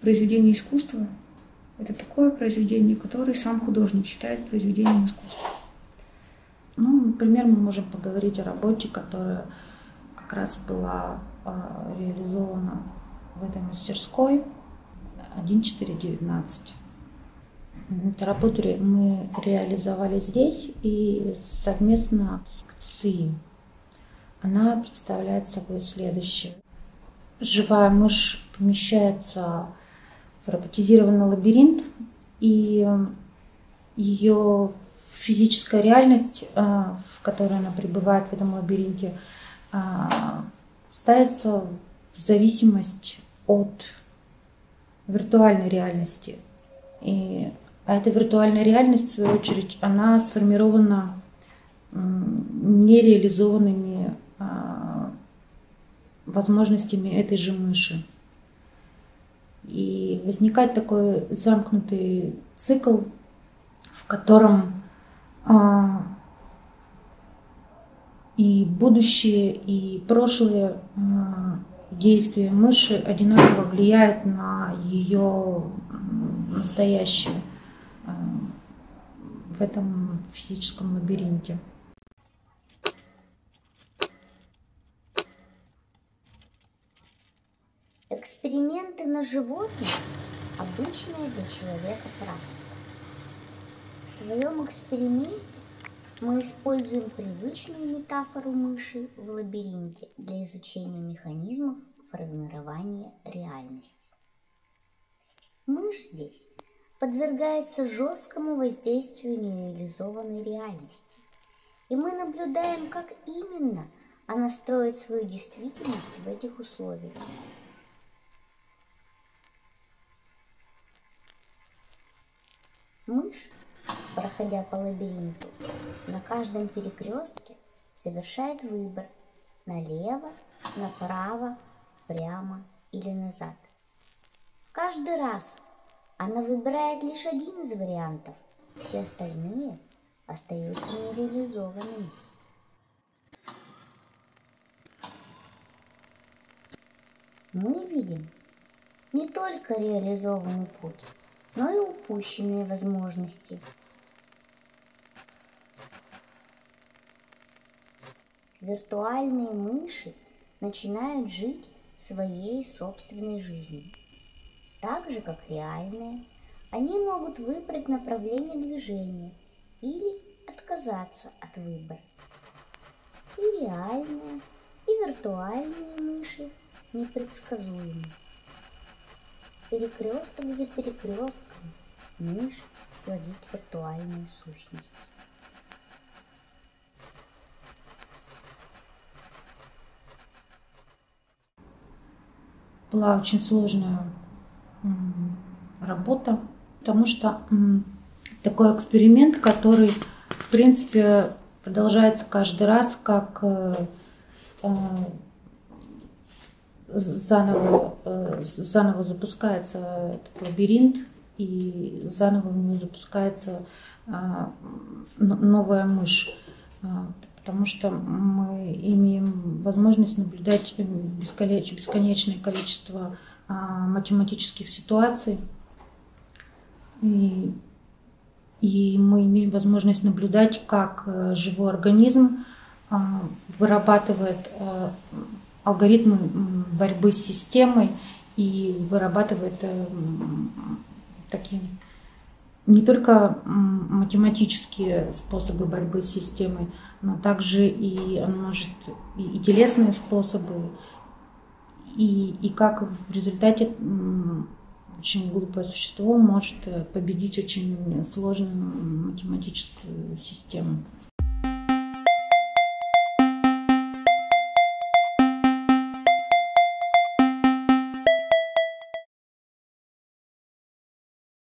произведение искусства – это такое произведение, которое сам художник считает произведением искусства. Ну, например, мы можем поговорить о работе, которая как раз была реализована в этой мастерской 1419. Эту работу мы реализовали здесь и совместно с КЦИ. Она представляет собой следующее. Живая мышь помещается в роботизированный лабиринт, и ее физическая реальность, в которой она пребывает в этом лабиринте, ставится в зависимость от виртуальной реальности. А эта виртуальная реальность, в свою очередь, она сформирована нереализованными возможностями этой же мыши. И возникает такой замкнутый цикл, в котором и будущее, и прошлое действия мыши одинаково влияют на ее настоящее в этом физическом лабиринте. Эксперименты на животных – обычная для человека практика. В своем эксперименте мы используем привычную метафору мыши в лабиринте для изучения механизмов формирования реальности. Мышь здесь подвергается жесткому воздействию нереализованной реальности, и мы наблюдаем, как именно она строит свою действительность в этих условиях. Мышь, проходя по лабиринту, на каждом перекрестке совершает выбор налево, направо, прямо или назад. Каждый раз она выбирает лишь один из вариантов, все остальные остаются нереализованными. Мы видим не только реализованный путь, но и упущенные возможности. Виртуальные мыши начинают жить своей собственной жизнью. Так же, как реальные, они могут выбрать направление движения или отказаться от выбора. И реальные, и виртуальные мыши непредсказуемы. Перекресток за перекрестком мышь плодит виртуальные сущности. Была очень сложная работа, потому что такой эксперимент, который, в принципе, продолжается каждый раз, как заново запускается этот лабиринт, и заново в него запускается новая мышь, потому что мы имеем возможность наблюдать бесконечное количество математических ситуаций, и мы имеем возможность наблюдать, как живой организм вырабатывает алгоритмы борьбы с системой и вырабатывает такие не только математические способы борьбы с системой, но также и он может и телесные способы, и как в результате очень глупое существо может победить очень сложную математическую систему.